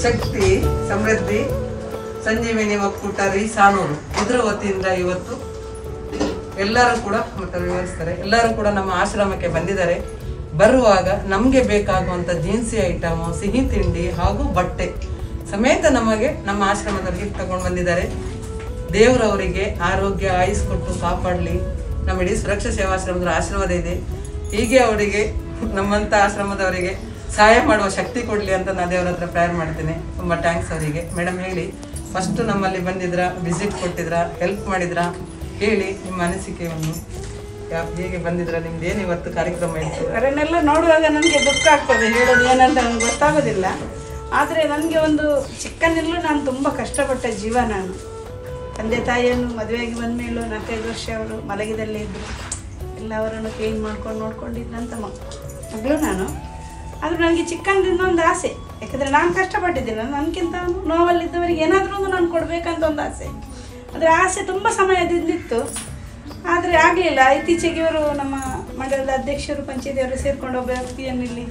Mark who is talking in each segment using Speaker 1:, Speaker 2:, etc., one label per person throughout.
Speaker 1: ಶಕ್ತಿ ಸಮೃದ್ಧಿ ಸಂಜೀವಿನಿ ಒಕ್ಕೂಟ ಸಾನೂರು ಇದರ ವತಿಯಿಂದ ಇವತ್ತು ಎಲ್ಲರೂ ಕೂಡ ಮತ್ತೆ ವಿವರಿಸ್ತಾರೆ. ಎಲ್ಲರೂ ಕೂಡ ನಮ್ಮ ಆಶ್ರಮಕ್ಕೆ ಬಂದಿದ್ದಾರೆ. ಬರುವಾಗ ನಮಗೆ ಬೇಕಾಗುವಂಥ ಜೀನ್ಸಿ ಐಟಮು, ಸಿಹಿ ತಿಂಡಿ ಹಾಗೂ ಬಟ್ಟೆ ಸಮೇತ ನಮಗೆ ನಮ್ಮ ಆಶ್ರಮದವರಿಗೆ ತಗೊಂಡು ಬಂದಿದ್ದಾರೆ. ದೇವರವರಿಗೆ ಆರೋಗ್ಯ ಆಯುಸ್ ಕೊಟ್ಟು ಕಾಪಾಡಲಿ. ನಮ್ಮ ಇಡೀ ಸುರಕ್ಷಾ ಸೇವಾಶ್ರಮದ ಆಶೀರ್ವಾದ ಇದೆ. ಹೀಗೆ ಅವರಿಗೆ ನಮ್ಮಂಥ ಆಶ್ರಮದವರಿಗೆ ಸಹಾಯ ಮಾಡುವ ಶಕ್ತಿ ಕೊಡಲಿ ಅಂತ ನಾನು ದೇವರ ಹತ್ರ ಪ್ರೇಯರ್ ಮಾಡ್ತೀನಿ. ತುಂಬ ಥ್ಯಾಂಕ್ಸ್ ಅವರಿಗೆ. ಮೇಡಮ್ ಹೇಳಿ, ಫಸ್ಟು ನಮ್ಮಲ್ಲಿ ಬಂದಿದ್ರಾ, ವಿಸಿಟ್ ಕೊಟ್ಟಿದ್ರಾ, ಹೆಲ್ಪ್ ಮಾಡಿದ್ರಾ, ಹೇಳಿ ನಿಮ್ಮ ಅನಿಸಿಕೆಯನ್ನು. ಹೇಗೆ ಬಂದಿದ್ರ, ನಿಮ್ದು ಏನು ಇವತ್ತು ಕಾರ್ಯಕ್ರಮ ಇತ್ತು?
Speaker 2: ಅವರನ್ನೆಲ್ಲ ನೋಡುವಾಗ ನನಗೆ ದುಃಖ ಆಗ್ತದೆ, ಹೇಳೋದು ಏನಂತ ನನಗೆ ಗೊತ್ತಾಗೋದಿಲ್ಲ. ಆದರೆ ನನಗೆ ಒಂದು ಚಿಕ್ಕನಲ್ಲೂ ನಾನು ತುಂಬ ಕಷ್ಟಪಟ್ಟ ಜೀವ. ನಾನು ತಂದೆ ತಾಯಿಯನ್ನು ಮದುವೆಯಾಗಿ ಬಂದ ಮೇಲೂ 4-5 ವರ್ಷ ಅವರು ಮಲಗಿದಲ್ಲೇ ಇದ್ದರು. ಎಲ್ಲ ಅವರನ್ನು ಕ್ಲೀನ್ ಮಾಡ್ಕೊಂಡು ನೋಡ್ಕೊಂಡಿದ್ದಂಥ ಮಗಳು ನಾನು. ಆದರೂ ನನಗೆ ಚಿಕ್ಕಂದಿಂದ ಒಂದು ಆಸೆ, ಯಾಕಂದರೆ ನಾನು ಕಷ್ಟಪಟ್ಟಿದ್ದೀನಿ. ನನಗಿಂತ ನೋವಲ್ಲಿದ್ದವರಿಗೆ ಏನಾದರೂ ಒಂದು ನಾನು ಕೊಡಬೇಕಂತ ಒಂದು ಆಸೆ. ಅದರ ಆಸೆ ತುಂಬ ಸಮಯದಿಂದಿತ್ತು, ಆದರೆ ಆಗಲಿಲ್ಲ. ಇತ್ತೀಚೆಗೆ ಇವರು ನಮ್ಮ ಮಂಡಲದ ಅಧ್ಯಕ್ಷರು, ಪಂಚಾಯತಿಯವರು ಸೇರಿಕೊಂಡು ಒಬ್ಬ ವ್ಯಕ್ತಿಯನ್ನು ಇಲ್ಲಿ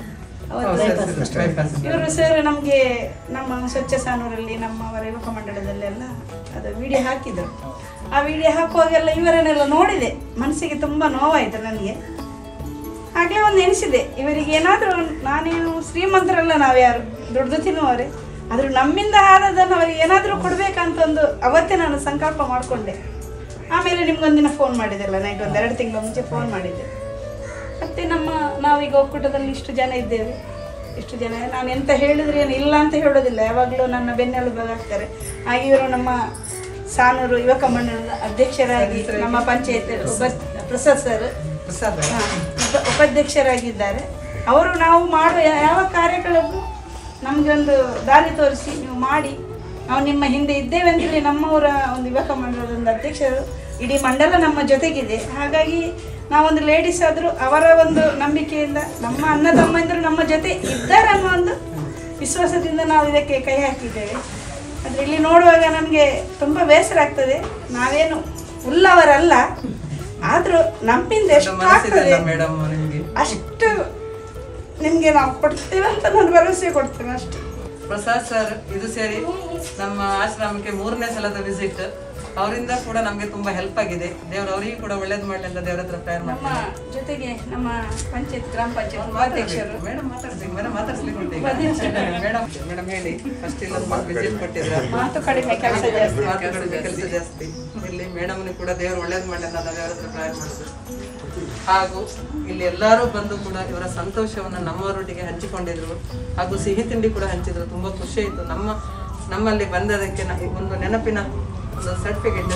Speaker 2: ಇವರು ಸರ್ ನಮಗೆ ನಮ್ಮ ಸ್ವಚ್ಛ ಸಾನೂರಲ್ಲಿ ನಮ್ಮವರ ಯುವಕ ಮಂಡಳದಲ್ಲೆಲ್ಲ ಅದು ವಿಡಿಯೋ ಹಾಕಿದರು. ಆ ವಿಡಿಯೋ ಹಾಕುವಾಗೆಲ್ಲ ಇವರನ್ನೆಲ್ಲ ನೋಡಿದೆ, ಮನಸ್ಸಿಗೆ ತುಂಬ ನೋವಾಯಿತು ನನಗೆ. ಆಗಲೇ ಒಂದು ಎನಿಸಿದೆ, ಇವರಿಗೆ ಏನಾದರೂ, ನಾನೇನು ಶ್ರೀಮಂತರಲ್ಲ, ನಾವು ಯಾರು ದುಡ್ದು ತಿನ್ನುವವರೇ, ಆದರೂ ನಮ್ಮಿಂದ ಆದದನ್ನು ಅವರಿಗೆ ಏನಾದರೂ ಕೊಡಬೇಕಂತ ಒಂದು ಅವತ್ತೇ ನಾನು ಸಂಕಲ್ಪ ಮಾಡಿಕೊಂಡೆ. ಆಮೇಲೆ ನಿಮ್ಗೊಂದಿನ ಫೋನ್ ಮಾಡಿದ್ದೆಲ್ಲ, ನೈಟ್ 1-2 ತಿಂಗಳ ಮುಂಚೆ ಫೋನ್ ಮಾಡಿದ್ದೆ. ಮತ್ತು ನಾವೀಗ ಒಕ್ಕೂಟದಲ್ಲಿ ಇಷ್ಟು ಜನ ಇದ್ದೇವೆ. ಇಷ್ಟು ಜನ ನಾನು ಎಂತ ಹೇಳಿದ್ರೆ ಏನು ಇಲ್ಲ ಅಂತ ಹೇಳೋದಿಲ್ಲ, ಯಾವಾಗಲೂ ನನ್ನ ಬೆನ್ನೆಲುಬಾಗ್ತಾರೆ. ಹಾಗೆ ಇವರು ನಮ್ಮ ಸಾನೂರು ಯುವಕ ಮಂಡಲದ ಅಧ್ಯಕ್ಷರಾಗಿ, ನಮ್ಮ ಪಂಚಾಯತ್ ಪ್ರಸಾದ್ ಸರ್ ಉಪಾಧ್ಯಕ್ಷರಾಗಿದ್ದಾರೆ. ಅವರು ನಾವು ಮಾಡುವ ಯಾವ ಕಾರ್ಯಗಳನ್ನು ನಮಗೆ ಒಂದು ದಾರಿ ತೋರಿಸಿ, ನೀವು ಮಾಡಿ, ನಾವು ನಿಮ್ಮ ಹಿಂದೆ ಇದ್ದೇವೆ ಅಂತೇಳಿ ನಮ್ಮವರ ಒಂದು ಯುವಕ ಮಂಡಲದ ಒಂದು ಅಧ್ಯಕ್ಷರು, ಇಡೀ ಮಂಡಲ ನಮ್ಮ ಜೊತೆಗಿದೆ. ಹಾಗಾಗಿ ನಾವೊಂದು ಲೇಡೀಸ್ ಆದರೂ ಅವರ ಒಂದು ನಂಬಿಕೆಯಿಂದ ನಮ್ಮ ಅಣ್ಣ ತಮ್ಮಂದಿರು ನಮ್ಮ ಜೊತೆ ಇದ್ದಾರೆ ಅನ್ನೋ ಒಂದು ವಿಶ್ವಾಸದಿಂದ ನಾವು ಇದಕ್ಕೆ ಕೈ ಹಾಕಿದ್ದೇವೆ. ಆದರೆ ಇಲ್ಲಿ ನೋಡುವಾಗ ನನಗೆ ತುಂಬ ಬೇಸರ ಆಗ್ತದೆ. ನಾವೇನು ಉಳ್ಳವರಲ್ಲ, ಆದರೂ ನಮ್ಮಿಂದ ಎಷ್ಟು ಆಗ್ತದೆ ಅಷ್ಟು ನಿಮಗೆ ನಾವು ಕೊಡ್ತೇವೆ ಅಂತ ನಾನು ಭರವಸೆ ಕೊಡ್ತೇನೆ ಅಷ್ಟೇ.
Speaker 1: ಪ್ರಸಾದ್ ಸರ್ ಇದು ಸೇರಿ ನಮ್ಮ ಆಶ್ರಮಕ್ಕೆ 3ನೇ ಸಲದ ವಿಸಿಟ್. ಅವರಿಂದ ಕೂಡ ನಮಗೆ ತುಂಬಾ ಹೆಲ್ಪ್ ಆಗಿದೆ. ದೇವರು ಅವರಿಗೆ ಕೂಡ ಒಳ್ಳೇದು ಮಾಡಲಿ ಅಂತ ದೇವರ ಹತ್ರ ಪ್ರೇಯರ್ ಮಾಡ್ತೀನಿ.
Speaker 2: ನಮ್ಮ ಜೊತೆಗೆ ನಮ್ಮ ಗ್ರಾಮ ಪಂಚಾಯತ್ ಉಪಾಧ್ಯಕ್ಷರು
Speaker 1: ಮೇಡಮ್ ಮಾತಾಡ್ಸ್ಲಿಕ್ಕೆ ಮೇಡಮ್ ಹೇಳಿ, ಫಸ್ಟ್ ಇಲ್ಲ ವಿಸಿಟ್ ಕೊಟ್ಟಿದ್ರ,
Speaker 2: ಮಾತು ಕಡಿಮೆ ಕೆಲಸ
Speaker 1: ಜಾಸ್ತಿ. ಇಲ್ಲಿ ಮೇಡಮ್ನಿಗೆ ಕೂಡ ದೇವರು ಒಳ್ಳೇದು ಮಾಡಲಿ ಅಂತ ದೇವರ ಹತ್ರ ಪ್ರೇಯರ್ ಮಾಡ್ತೀವಿ. ಹಾಗೂ ಇಲ್ಲಿ ಎಲ್ಲರೂ ಬಂದು ಕೂಡ ಇವರ ಸಂತೋಷವನ್ನು ನಮ್ಮವರೊಟ್ಟಿಗೆ ಹಂಚಿಕೊಂಡಿದ್ರು. ಹಾಗೂ ಸಿಹಿ ತಿಂಡಿ ಕೂಡ ಹಂಚಿದ್ರು. ತುಂಬಾ ಖುಷಿ ಆಯಿತು. ನಮ್ಮಲ್ಲಿ ಬಂದದಕ್ಕೆ ಒಂದು ನೆನಪಿನ ಒಂದು ಸರ್ಟಿಫಿಕೇಟ್.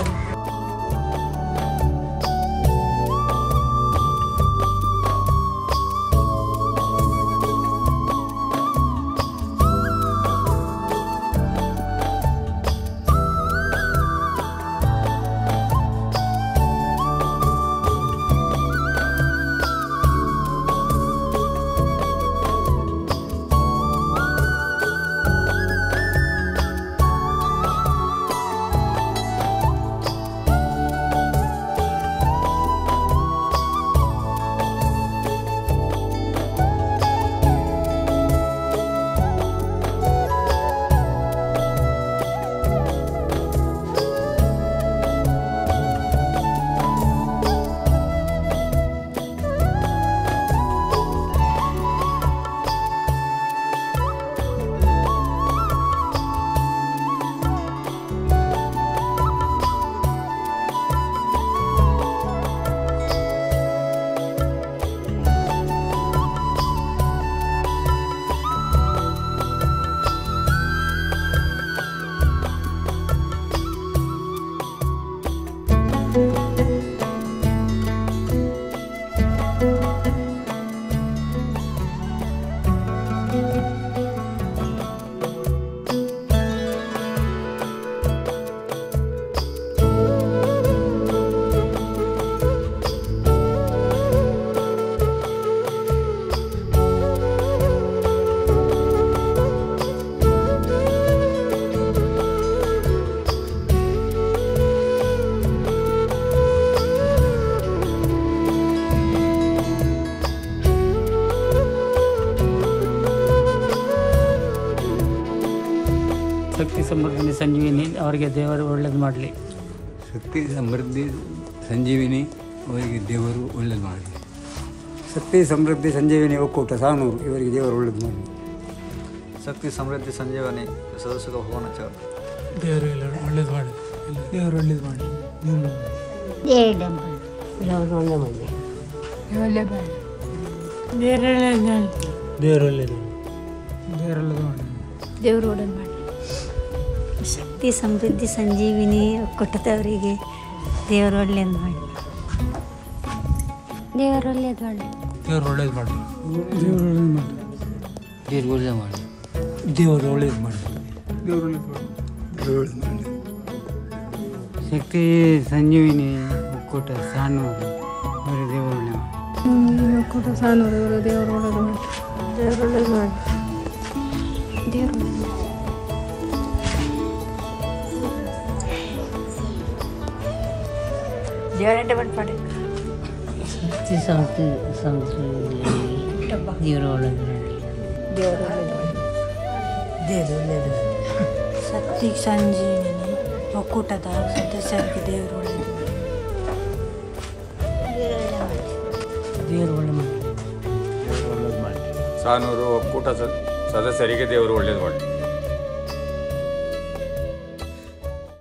Speaker 3: ಸಮೃದ್ಧಿ ಸಂಜೀವಿನಿ ಅವರಿಗೆ ದೇವರು ಒಳ್ಳೇದು ಮಾಡಲಿ.
Speaker 4: ಶಕ್ತಿ ಸಮೃದ್ಧಿ ಸಂಜೀವಿನಿ ಅವರಿಗೆ ದೇವರು ಒಳ್ಳೇದು ಮಾಡಲಿ.
Speaker 5: ಶಕ್ತಿ ಸಮೃದ್ಧಿ ಸಂಜೀವಿನಿ ಒಕ್ಕೂಟ ಸಾನೂರು ಇವರಿಗೆ ದೇವರು ಒಳ್ಳೇದು ಮಾಡಲಿ.
Speaker 6: ಶಕ್ತಿ ಸಮೃದ್ಧಿ ಸಂಜೀವನಿ ಸದಸ್ಯರ ಹೋಗೋಣ
Speaker 7: ದೇವರು ಒಳ್ಳೇದು ಮಾಡಿ, ದೇವರು ಒಳ್ಳೇದು ಮಾಡಿ,
Speaker 8: ದೇವರು ಒಳ್ಳೆ ಮಾಡಿ,
Speaker 7: ದೇವರು ಒಳ್ಳೇದು ಮಾಡಿ,
Speaker 8: ದೇವರು ಒಳ್ಳೇದು ಮಾಡಿ. ಶಕ್ತಿ ಸಮೃದ್ಧಿ ಸಂಜೀವಿನಿ ಒಕ್ಕೂಟದವರಿಗೆ ದೇವರು ಒಳ್ಳೇದು ಮಾಡಿ, ದೇವರು ಒಳ್ಳೇದು ಮಾಡಿ,
Speaker 7: ದೇವರು ಒಳ್ಳೇದು ಮಾಡಿ,
Speaker 3: ದೇವರು ಒಳ್ಳೇದು ಮಾಡಿ,
Speaker 7: ದೇವರು ಒಳ್ಳೇದು ಮಾಡಿ,
Speaker 5: ದೇವರು ಒಳ್ಳೇದು ಮಾಡಿ, ದೇವರು ಒಳ್ಳೇದು ಮಾಡಿ.
Speaker 3: ಶಕ್ತಿ ಸಂಜೀವಿನಿ ಒಕ್ಕೂಟ ಸಾನೂರು ಅವರಿಗೆ ದೇವರು ಒಳ್ಳೇದು ಮಾಡಿ.
Speaker 8: ಒಕ್ಕೂಟ ಸಾನೂರು ಇವರು ದೇವರು ಒಳ್ಳೇದು ಮಾಡಿ, ದೇವರು ಒಳ್ಳೇದು ಮಾಡಿ, ದೇವರು ಒಳ್ಳೇದು ಮಾಡಿ.
Speaker 2: ಚಾರಿಟಬಲ್ ಪಾರ್ಟಿ
Speaker 3: ಶಕ್ತಿ ದೇವರು ಒಳ್ಳೇದು ಮಾಡಿ,
Speaker 2: ದೇವರು ಒಳ್ಳೇದು ಮಾಡಿ, ದೇವರು ಒಳ್ಳೇದು ಮಾಡಿ. ಶಕ್ತಿ ಸಂಜೀವಿನಿ ಒಕ್ಕೂಟದ ಸದಸ್ಯರಿಗೆ ದೇವರು ಒಳ್ಳೇದು ಮಾಡಿ,
Speaker 3: ದೇವರು ಒಳ್ಳೇದು ಮಾಡಿ.
Speaker 9: ಸಾನೂರು ಒಕ್ಕೂಟ ಸದಸ್ಯರಿಗೆ ದೇವರು ಒಳ್ಳೇದು ಮಾಡಿ.